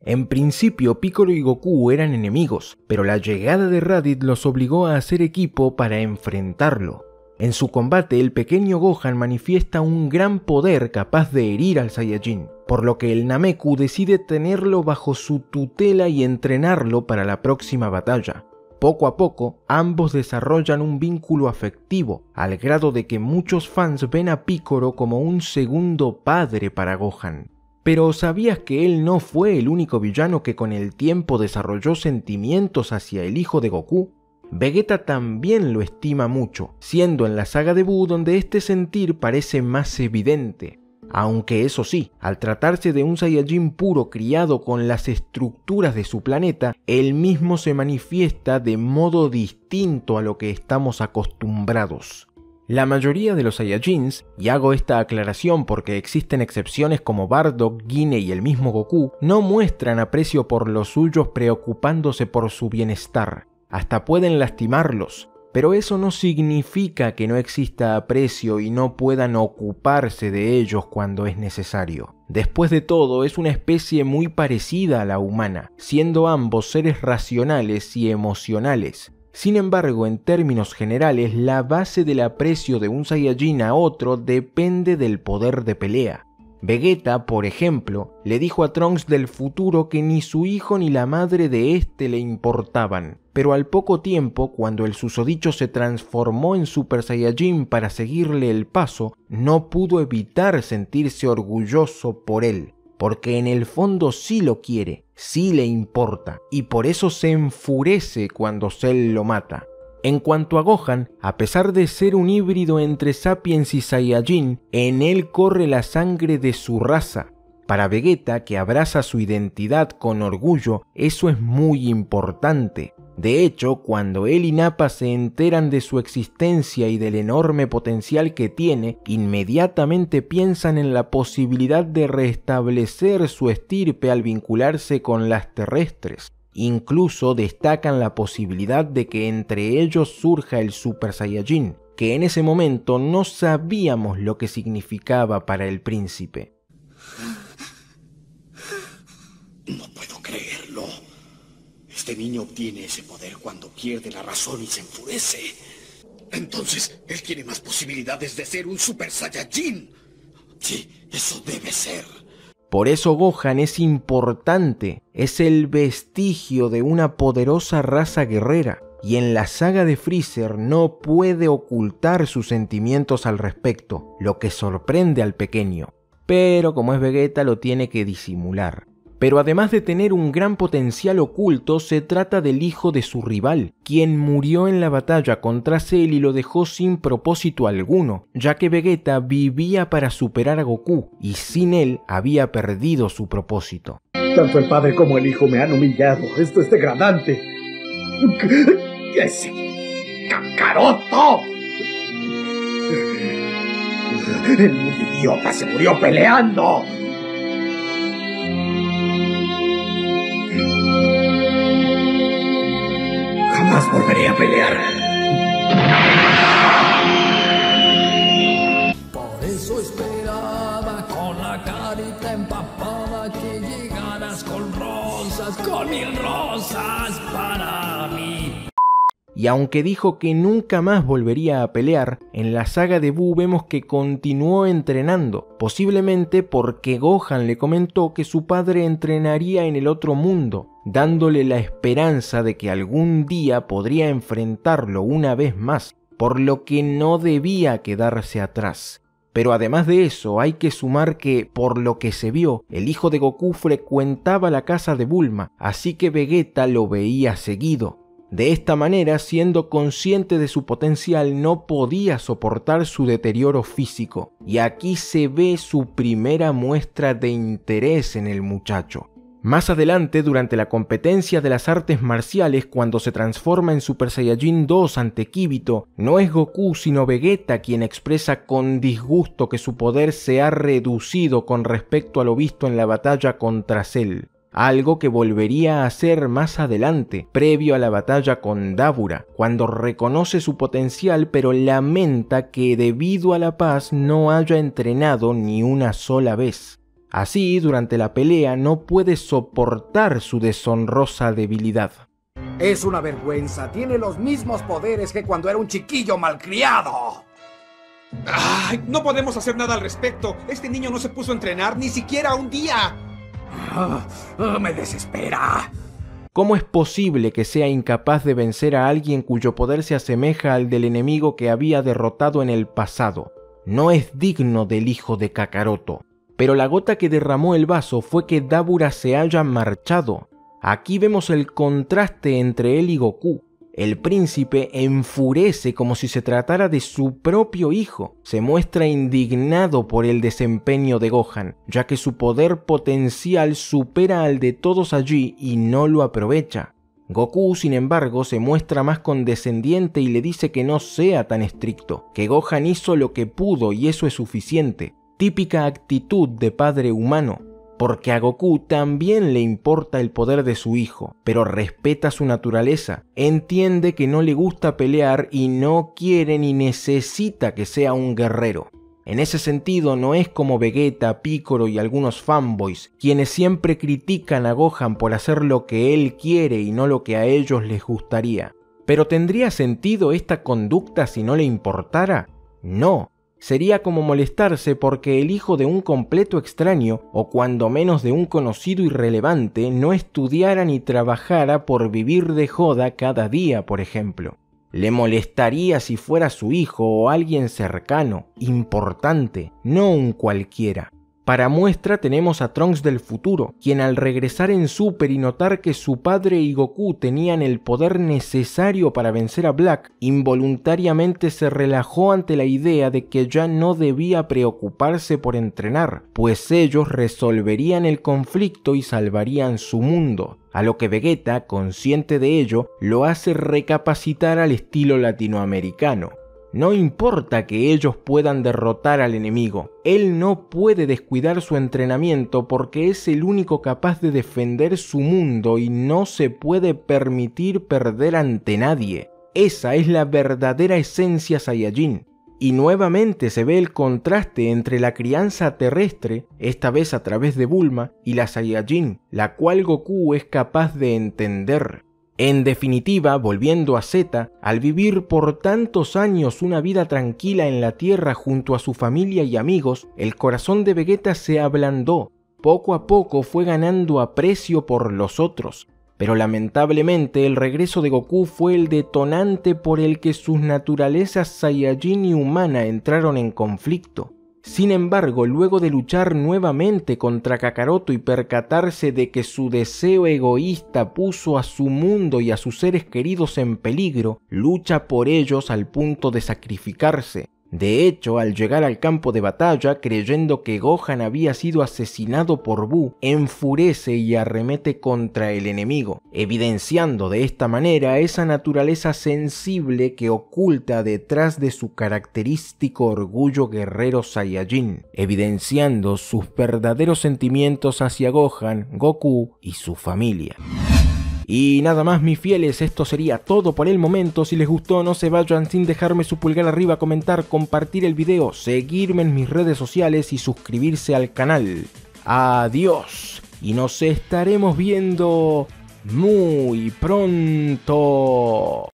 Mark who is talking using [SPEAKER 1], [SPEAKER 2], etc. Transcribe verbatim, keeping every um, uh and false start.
[SPEAKER 1] En principio, Piccolo y Goku eran enemigos, pero la llegada de Raditz los obligó a hacer equipo para enfrentarlo. En su combate, el pequeño Gohan manifiesta un gran poder capaz de herir al Saiyajin, por lo que el Nameku decide tenerlo bajo su tutela y entrenarlo para la próxima batalla. Poco a poco, ambos desarrollan un vínculo afectivo, al grado de que muchos fans ven a Piccolo como un segundo padre para Gohan. Pero ¿sabías que él no fue el único villano que con el tiempo desarrolló sentimientos hacia el hijo de Goku? Vegeta también lo estima mucho, siendo en la saga de Buu donde este sentir parece más evidente. Aunque eso sí, al tratarse de un Saiyajin puro criado con las estructuras de su planeta, él mismo se manifiesta de modo distinto a lo que estamos acostumbrados. La mayoría de los Saiyajins, y hago esta aclaración porque existen excepciones como Bardock, Guine y el mismo Goku, no muestran aprecio por los suyos preocupándose por su bienestar. Hasta pueden lastimarlos, pero eso no significa que no exista aprecio y no puedan ocuparse de ellos cuando es necesario. Después de todo, es una especie muy parecida a la humana, siendo ambos seres racionales y emocionales. Sin embargo, en términos generales, la base del aprecio de un Saiyajin a otro depende del poder de pelea. Vegeta, por ejemplo, le dijo a Trunks del futuro que ni su hijo ni la madre de este le importaban, pero al poco tiempo, cuando el susodicho se transformó en Super Saiyajin para seguirle el paso, no pudo evitar sentirse orgulloso por él, porque en el fondo sí lo quiere, sí le importa, y por eso se enfurece cuando Cell lo mata. En cuanto a Gohan, a pesar de ser un híbrido entre Sapiens y Saiyajin, en él corre la sangre de su raza. Para Vegeta, que abraza su identidad con orgullo, eso es muy importante. De hecho, cuando él y Nappa se enteran de su existencia y del enorme potencial que tiene, inmediatamente piensan en la posibilidad de restablecer su estirpe al vincularse con las terrestres. Incluso destacan la posibilidad de que entre ellos surja el Super Saiyajin, que en ese momento no sabíamos lo que significaba para el príncipe.
[SPEAKER 2] No puedo creerlo. Este niño obtiene ese poder cuando pierde la razón y se enfurece. Entonces, él tiene más posibilidades de ser un Super Saiyajin. Sí, eso debe ser.
[SPEAKER 1] Por eso Gohan es importante, es el vestigio de una poderosa raza guerrera, y en la saga de Freezer no puede ocultar sus sentimientos al respecto, lo que sorprende al pequeño. Pero como es Vegeta lo tiene que disimular. Pero además de tener un gran potencial oculto, se trata del hijo de su rival, quien murió en la batalla contra Cell y lo dejó sin propósito alguno, ya que Vegeta vivía para superar a Goku, y sin él había perdido su propósito.
[SPEAKER 3] Tanto el padre como el hijo me han humillado. Esto es degradante.
[SPEAKER 2] ¡Ese Kakaroto! El muy idiota se murió peleando. Jamás volveré a pelear.
[SPEAKER 4] Por eso esperaba con la carita empapada que llegaras con rosas, con mil rosas para mí.
[SPEAKER 1] Y aunque dijo que nunca más volvería a pelear, en la saga de Buu vemos que continuó entrenando, posiblemente porque Gohan le comentó que su padre entrenaría en el otro mundo, dándole la esperanza de que algún día podría enfrentarlo una vez más, por lo que no debía quedarse atrás. Pero además de eso, hay que sumar que, por lo que se vio, el hijo de Goku frecuentaba la casa de Bulma, así que Vegeta lo veía seguido. De esta manera, siendo consciente de su potencial, no podía soportar su deterioro físico, y aquí se ve su primera muestra de interés en el muchacho. Más adelante, durante la competencia de las artes marciales, cuando se transforma en Super Saiyajin dos ante Kibito, no es Goku sino Vegeta quien expresa con disgusto que su poder se ha reducido con respecto a lo visto en la batalla contra Cell. Algo que volvería a hacer más adelante, previo a la batalla con Dabura, cuando reconoce su potencial pero lamenta que debido a la paz no haya entrenado ni una sola vez. Así, durante la pelea no puede soportar su deshonrosa debilidad.
[SPEAKER 5] Es una vergüenza, tiene los mismos poderes que cuando era un chiquillo malcriado.
[SPEAKER 6] ¡Ay! No podemos hacer nada al respecto. Este niño no se puso a entrenar ni siquiera un día.
[SPEAKER 5] Ah, ah, me desespera.
[SPEAKER 1] ¿Cómo es posible que sea incapaz de vencer a alguien cuyo poder se asemeja al del enemigo que había derrotado en el pasado? No es digno del hijo de Kakaroto. Pero la gota que derramó el vaso fue que Dabura se haya marchado. Aquí vemos el contraste entre él y Goku. El príncipe enfurece como si se tratara de su propio hijo. Se muestra indignado por el desempeño de Gohan, ya que su poder potencial supera al de todos allí y no lo aprovecha. Goku, sin embargo, se muestra más condescendiente y le dice que no sea tan estricto, que Gohan hizo lo que pudo y eso es suficiente. Típica actitud de padre humano. Porque a Goku también le importa el poder de su hijo, pero respeta su naturaleza, entiende que no le gusta pelear y no quiere ni necesita que sea un guerrero. En ese sentido no es como Vegeta, Piccolo y algunos fanboys, quienes siempre critican a Gohan por hacer lo que él quiere y no lo que a ellos les gustaría. ¿Pero tendría sentido esta conducta si no le importara? No. Sería como molestarse porque el hijo de un completo extraño, o cuando menos de un conocido irrelevante, no estudiara ni trabajara por vivir de joda cada día, por ejemplo. Le molestaría si fuera su hijo o alguien cercano, importante, no un cualquiera. Para muestra tenemos a Trunks del futuro, quien al regresar en Super y notar que su padre y Goku tenían el poder necesario para vencer a Black, involuntariamente se relajó ante la idea de que ya no debía preocuparse por entrenar, pues ellos resolverían el conflicto y salvarían su mundo. A lo que Vegeta, consciente de ello, lo hace recapacitar al estilo latinoamericano. No importa que ellos puedan derrotar al enemigo, él no puede descuidar su entrenamiento porque es el único capaz de defender su mundo y no se puede permitir perder ante nadie. Esa es la verdadera esencia Saiyajin. Y nuevamente se ve el contraste entre la crianza terrestre, esta vez a través de Bulma, y la Saiyajin, la cual Goku es capaz de entender. En definitiva, volviendo a Z, al vivir por tantos años una vida tranquila en la Tierra junto a su familia y amigos, el corazón de Vegeta se ablandó. Poco a poco fue ganando aprecio por los otros, pero lamentablemente el regreso de Goku fue el detonante por el que sus naturalezas Saiyajin y humana entraron en conflicto. Sin embargo, luego de luchar nuevamente contra Kakaroto y percatarse de que su deseo egoísta puso a su mundo y a sus seres queridos en peligro, lucha por ellos al punto de sacrificarse. De hecho, al llegar al campo de batalla, creyendo que Gohan había sido asesinado por Buu, enfurece y arremete contra el enemigo, evidenciando de esta manera esa naturaleza sensible que oculta detrás de su característico orgullo guerrero Saiyajin, evidenciando sus verdaderos sentimientos hacia Gohan, Goku y su familia. Y nada más, mis fieles, esto sería todo por el momento. Si les gustó, no se vayan sin dejarme su pulgar arriba, comentar, compartir el video, seguirme en mis redes sociales y suscribirse al canal. Adiós, y nos estaremos viendo muy pronto.